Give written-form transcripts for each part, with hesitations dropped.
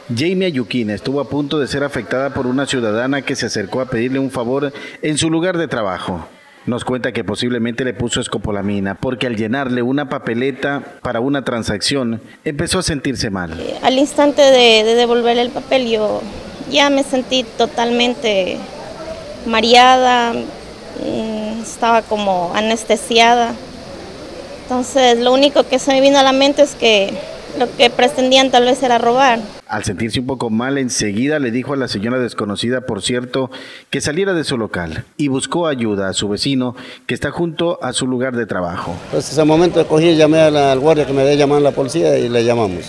Jamie Ayuquina estuvo a punto de ser afectada por una ciudadana que se acercó a pedirle un favor en su lugar de trabajo. Nos cuenta que posiblemente le puso escopolamina porque al llenarle una papeleta para una transacción empezó a sentirse mal. Al instante de devolver el papel yo ya me sentí totalmente mareada, estaba como anestesiada. Entonces lo único que se me vino a la mente es que lo que pretendían tal vez era robar. Al sentirse un poco mal, enseguida le dijo a la señora desconocida, por cierto, que saliera de su local y buscó ayuda a su vecino que está junto a su lugar de trabajo. Pues ese momento cogí y llamé al guardia que me debe llamar a la policía y le llamamos.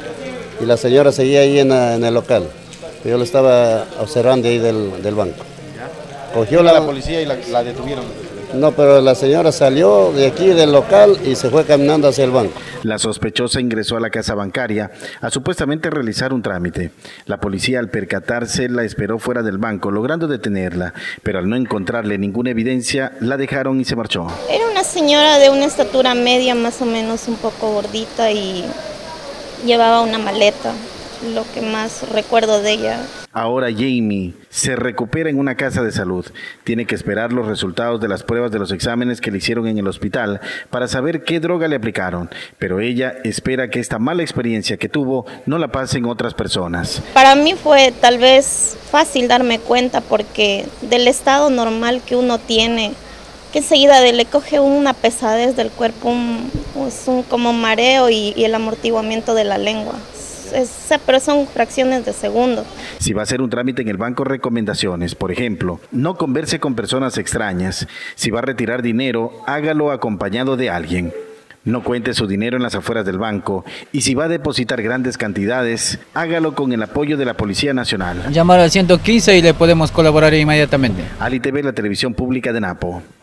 Y la señora seguía ahí en el local. Yo lo estaba observando ahí del banco. Cogió la policía y la detuvieron. No, pero la señora salió de aquí del local y se fue caminando hacia el banco. La sospechosa ingresó a la casa bancaria a supuestamente realizar un trámite. La policía, al percatarse, la esperó fuera del banco, logrando detenerla, pero al no encontrarle ninguna evidencia, la dejaron y se marchó. Era una señora de una estatura media, más o menos un poco gordita, y llevaba una maleta, lo que más recuerdo de ella. Ahora Jamie se recupera en una casa de salud. Tiene que esperar los resultados de las pruebas de los exámenes que le hicieron en el hospital para saber qué droga le aplicaron. Pero ella espera que esta mala experiencia que tuvo no la pasen otras personas. Para mí fue tal vez fácil darme cuenta porque del estado normal que uno tiene, que enseguida le coge una pesadez del cuerpo, un como mareo y el amortiguamiento de la lengua. Pero son fracciones de segundo. Si va a hacer un trámite en el banco, recomendaciones. Por ejemplo, no converse con personas extrañas. Si va a retirar dinero, hágalo acompañado de alguien. No cuente su dinero en las afueras del banco. Y si va a depositar grandes cantidades, hágalo con el apoyo de la Policía Nacional. Llamar al 115 y le podemos colaborar inmediatamente. Ali TV, la televisión pública de Napo.